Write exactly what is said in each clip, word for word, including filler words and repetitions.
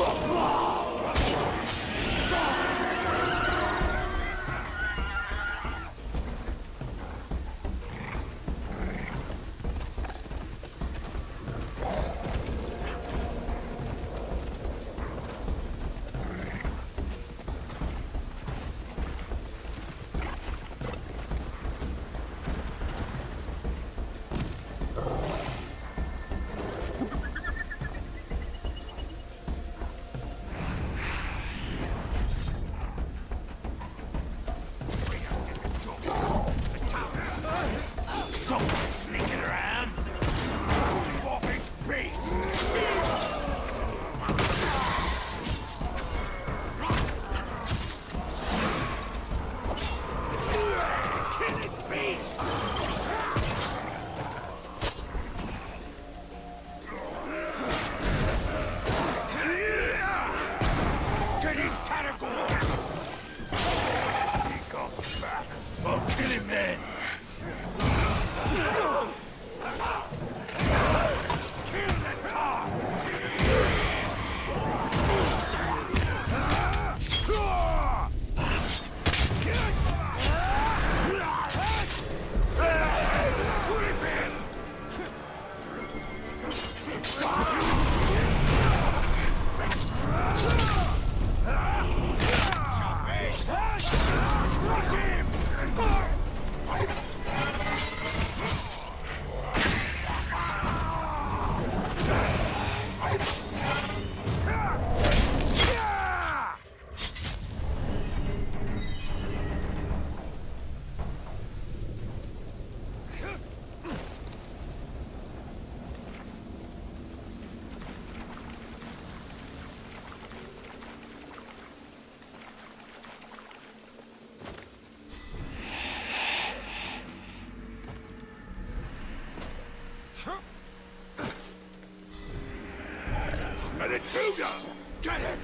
An intruder! Get him!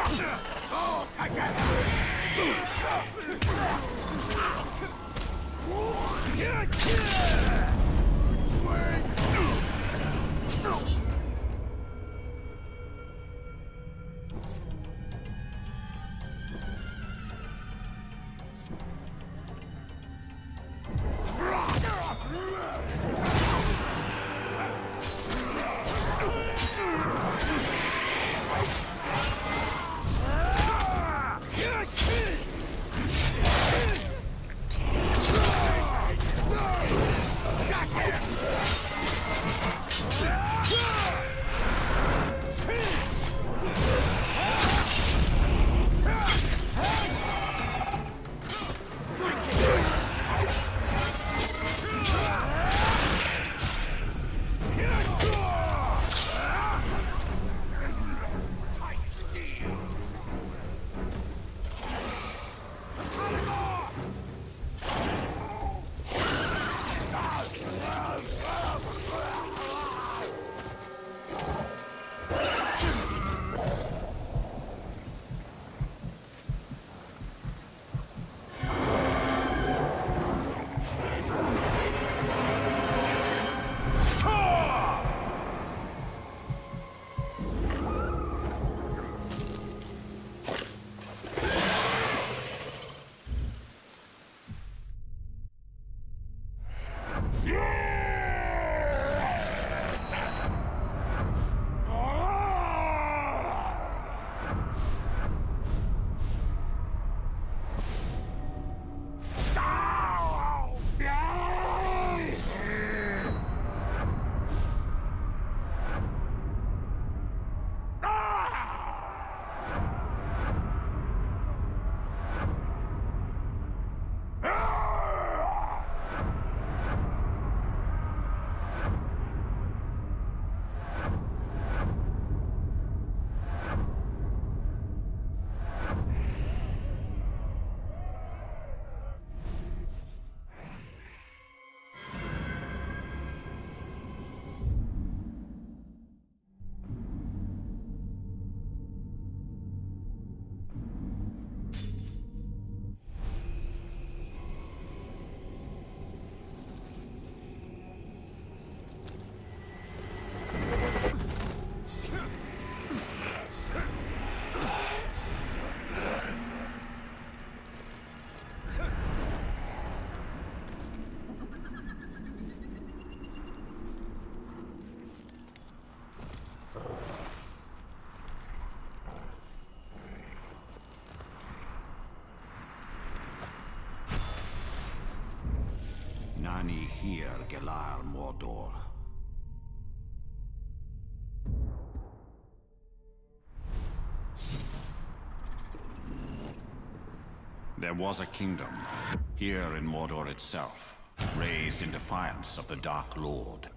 All together! Swing! Got him! hear, Gelar Mordor. There was a kingdom, here in Mordor itself, raised in defiance of the Dark Lord.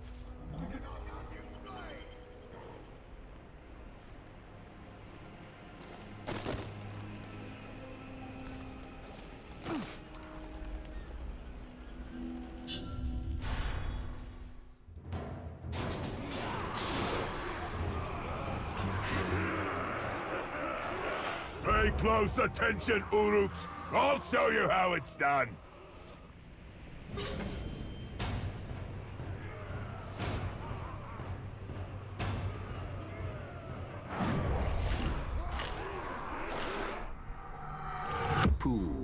Pay close attention, Uruks. I'll show you how it's done. Pooh.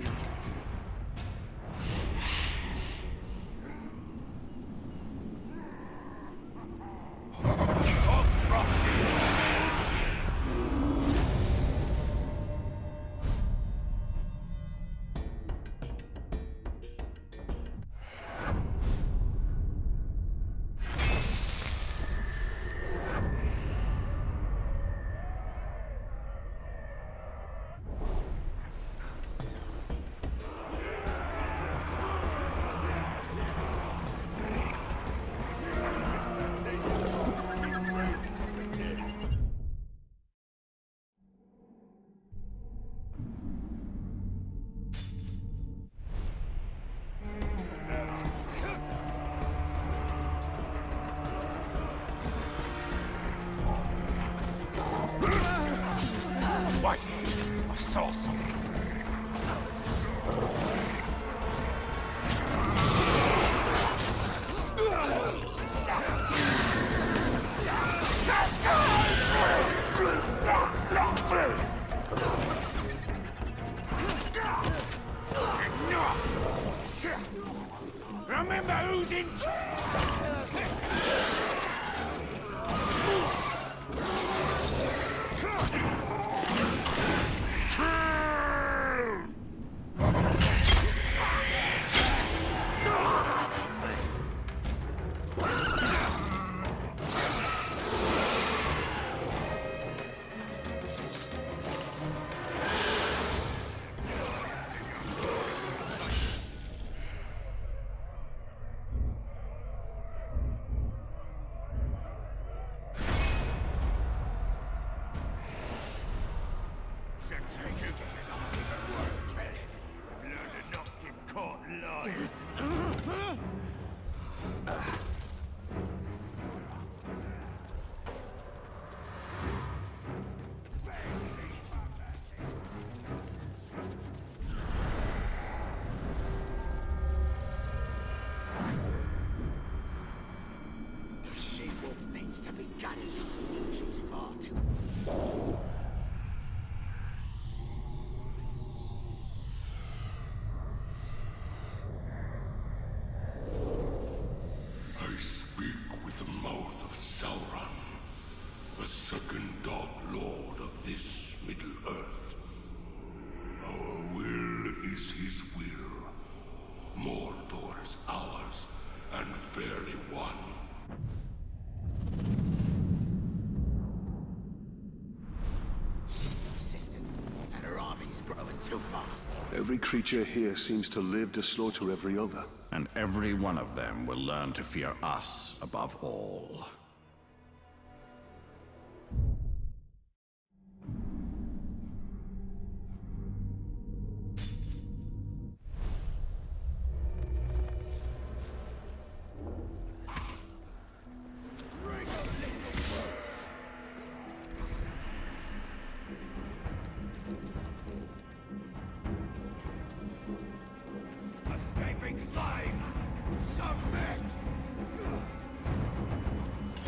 Wait! I saw something. Remember who's in To be gutted. She's far too... I speak with the mouth of Sauron, the second Dark Lord of this Middle-earth. Our will is his will. Mordor is ours, and fairly won. Growing too fast. Every creature here seems to live to slaughter every other. And every one of them will learn to fear us above all. escaping slave! Submit!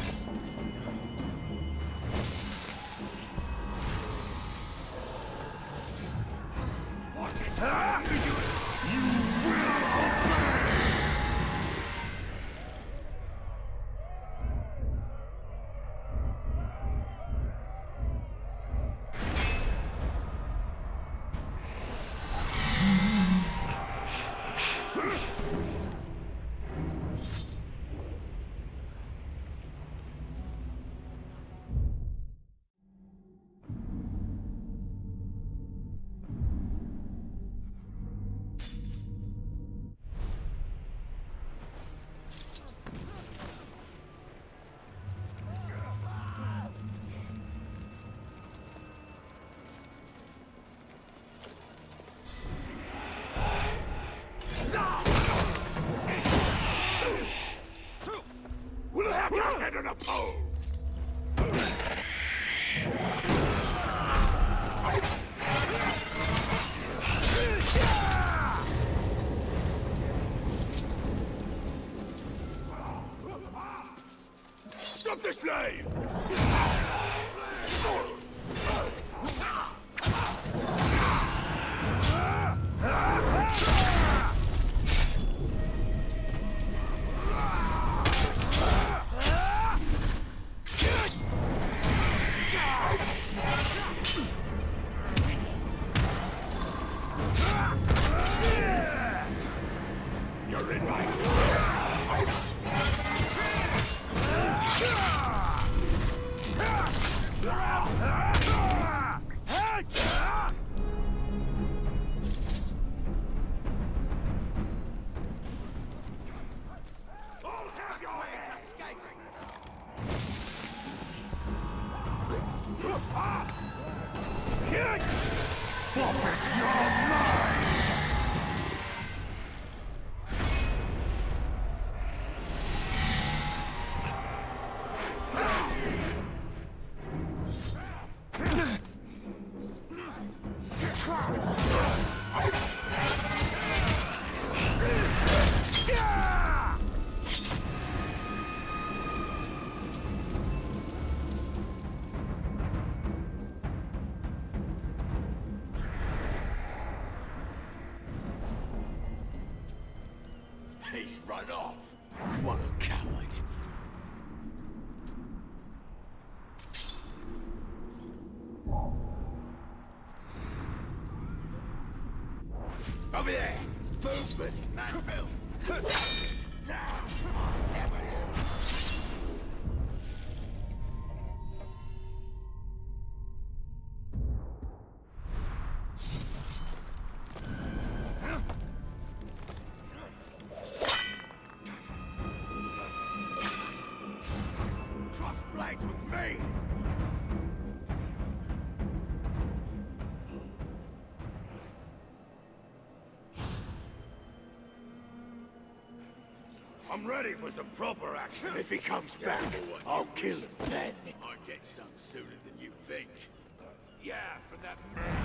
on a pole! Stop the slave! You're in my He's run off. What a coward. Over there! Movement! Manville! Now! Never lose! Cross blades with me! I'm ready for some proper action. If he comes back, I'll kill him then. I'll get some sooner than you think. Yeah, for that...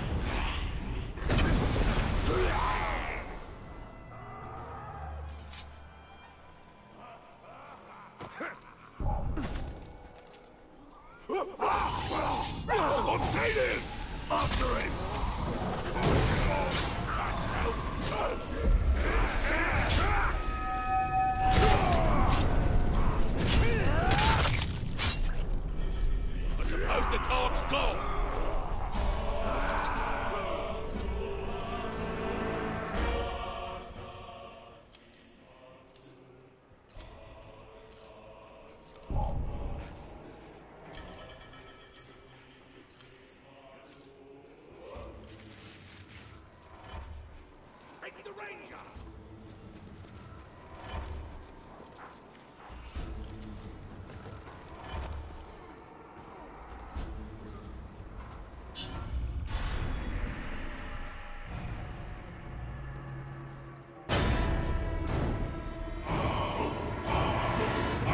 Poseidon! After him! I suppose the talk's gone.